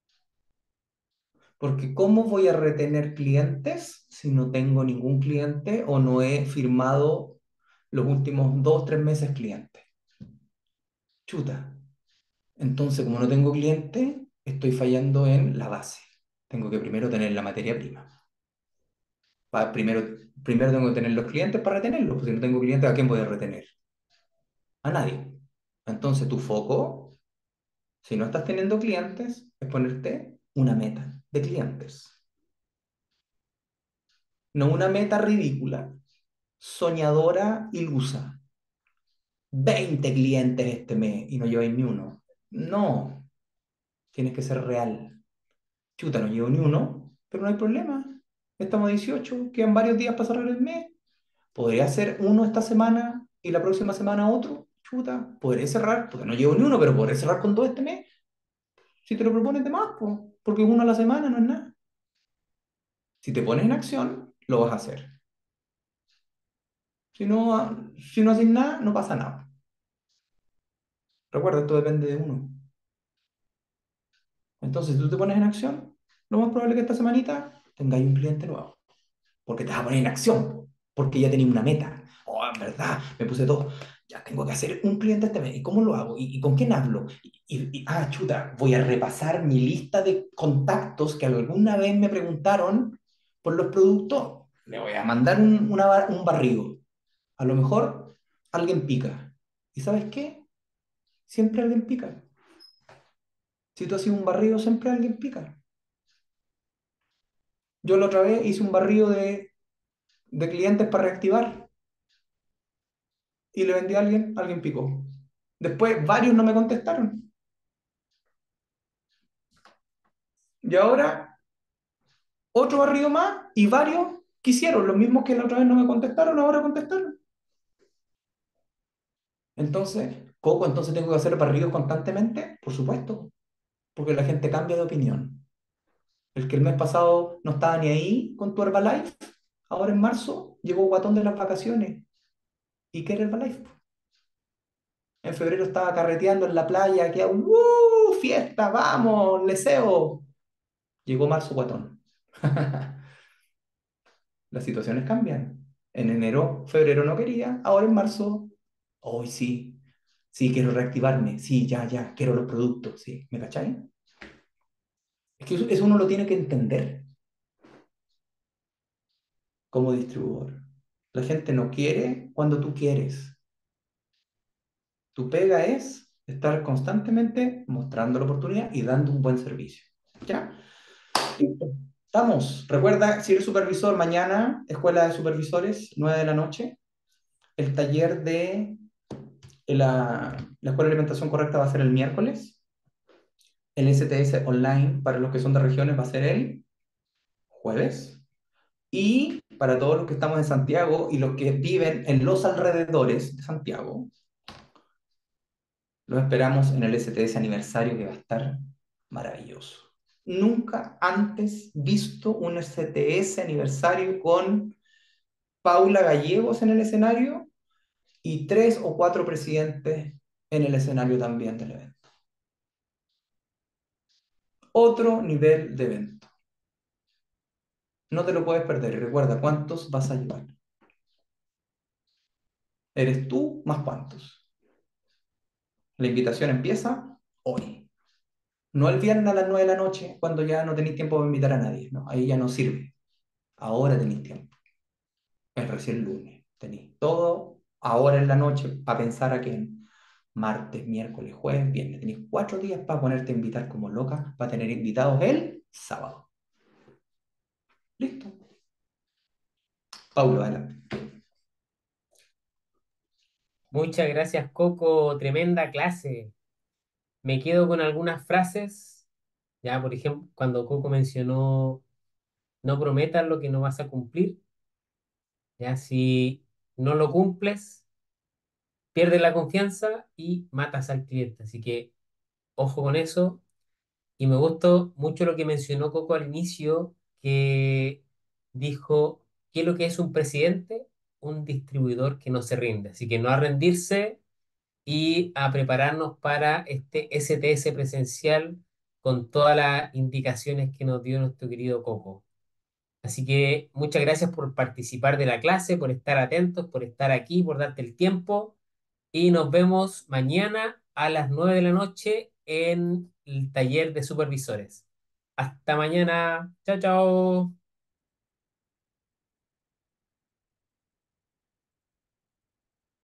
Porque ¿cómo voy a retener clientes si no tengo ningún cliente o no he firmado los últimos dos, tres meses clientes? Chuta. Entonces, como no tengo cliente, estoy fallando en la base. Tengo que primero tener la materia prima. Pa- primero, primero tengo que tener los clientes para retenerlos, porque si no tengo clientes, ¿a quién voy a retener? A nadie. Entonces, tu foco, si no estás teniendo clientes, es ponerte una meta de clientes. No una meta ridícula, soñadora, ilusa. veinte clientes este mes y no lleváis ni uno. No, tienes que ser real. Chuta, no llevo ni uno, pero no hay problema. Estamos a dieciocho, quedan varios días para cerrar el mes. ¿Podría hacer uno esta semana y la próxima semana otro? Chuta, podré cerrar, porque no llevo ni uno, pero podré cerrar con todo este mes. Si te lo propones de más, pues, porque uno a la semana no es nada. Si te pones en acción, lo vas a hacer. Si no, si no haces nada, no pasa nada. Recuerda, esto depende de uno. Entonces, si tú te pones en acción, lo más probable es que esta semanita tengáis un cliente nuevo. Porque te vas a poner en acción, porque ya tenías una meta. Oh, en verdad, me puse todo. Ya tengo que hacer un cliente este mes. ¿Y cómo lo hago? ¿Y, y con quién hablo? Y, y- y- ah, chuta, voy a repasar mi lista de contactos que alguna vez me preguntaron por los productos. Le voy a mandar un, una bar- un barrido. A lo mejor alguien pica. ¿Y sabes qué? Siempre alguien pica. Si tú haces un barrido, siempre alguien pica. Yo la otra vez hice un barrido de, de clientes para reactivar y le vendí a alguien, alguien picó. Después varios no me contestaron. Y ahora otro barrido más y varios quisieron, los mismos que la otra vez no me contestaron, ahora contestaron. Entonces, ¿Coco, entonces tengo que hacer barridos constantemente? Por supuesto, porque la gente cambia de opinión. El que el mes pasado no estaba ni ahí con tu Herbalife, ahora en marzo llegó guatón de las vacaciones y quiere Herbalife. En febrero estaba carreteando en la playa, que ¡uh! Fiesta, vamos, leseo. Llegó marzo guatón. Las situaciones cambian. En enero, febrero no quería, ahora en marzo, hoy sí, sí, quiero reactivarme, sí, ya, ya, quiero los productos, sí, ¿me cachai? Es que eso, eso uno lo tiene que entender como distribuidor. La gente no quiere cuando tú quieres. Tu pega es estar constantemente mostrando la oportunidad y dando un buen servicio. ¿Ya? Estamos. Recuerda, si eres supervisor, mañana, Escuela de Supervisores, nueve de la noche, el taller de la, la Escuela de Alimentación Correcta va a ser el miércoles. El S T S online para los que son de regiones va a ser el jueves. Y para todos los que estamos en Santiago y los que viven en los alrededores de Santiago, los esperamos en el S T S aniversario que va a estar maravilloso. Nunca antes visto un S T S aniversario con Paula Gallegos en el escenario y tres o cuatro presidentes en el escenario también del evento. otro nivel de evento. No te lo puedes perder. Y recuerda, ¿cuántos vas a llevar? Eres tú más cuántos. La invitación empieza hoy. No el viernes a las nueve de la noche, cuando ya no tenéis tiempo de invitar a nadie. No, ahí ya no sirve. Ahora tenéis tiempo. Es recién lunes. Tenéis todo ahora en la noche para pensar a quién. Martes, miércoles, jueves, viernes. Tenéis cuatro días para ponerte a invitar como loca, para tener invitados el sábado. Listo. Paulo, adelante. Muchas gracias, Coco. Tremenda clase. Me quedo con algunas frases. Ya, por ejemplo, cuando Coco mencionó, no prometas lo que no vas a cumplir. Ya, si no lo cumples, pierdes la confianza y matas al cliente. Así que ojo con eso. Y me gustó mucho lo que mencionó Coco al inicio, que dijo que lo que es un presidente, un distribuidor que no se rinde. Así que no a rendirse y a prepararnos para este S T S presencial con todas las indicaciones que nos dio nuestro querido Coco. Así que muchas gracias por participar de la clase, por estar atentos, por estar aquí, por darte el tiempo y nos vemos mañana a las nueve de la noche en el taller de supervisores. Hasta mañana. Chao, chao.